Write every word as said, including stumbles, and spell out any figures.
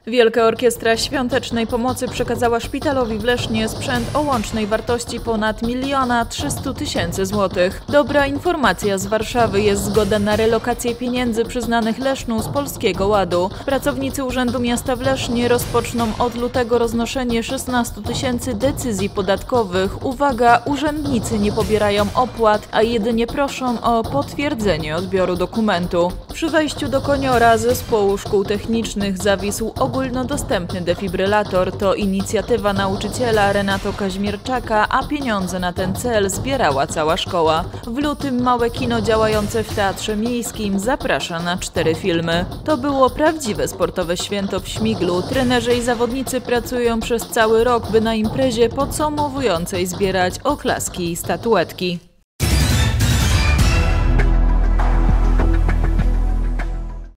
Wielka Orkiestra Świątecznej Pomocy przekazała szpitalowi w Lesznie sprzęt o łącznej wartości ponad miliona trzystu tysięcy złotych. Dobra informacja z Warszawy: jest zgoda na relokację pieniędzy przyznanych Lesznu z Polskiego Ładu. Pracownicy Urzędu Miasta w Lesznie rozpoczną od lutego roznoszenie szesnastu tysięcy decyzji podatkowych. Uwaga, urzędnicy nie pobierają opłat, a jedynie proszą o potwierdzenie odbioru dokumentu. Przy wejściu do Koniora Zespołu Szkół Technicznych zawisł ogólnodostępny defibrylator. To inicjatywa nauczyciela Renato Kaźmierczaka, a pieniądze na ten cel zbierała cała szkoła. W lutym małe kino działające w Teatrze Miejskim zaprasza na cztery filmy. To było prawdziwe sportowe święto w Śmiglu. Trenerzy i zawodnicy pracują przez cały rok, by na imprezie podsumowującej zbierać oklaski i statuetki.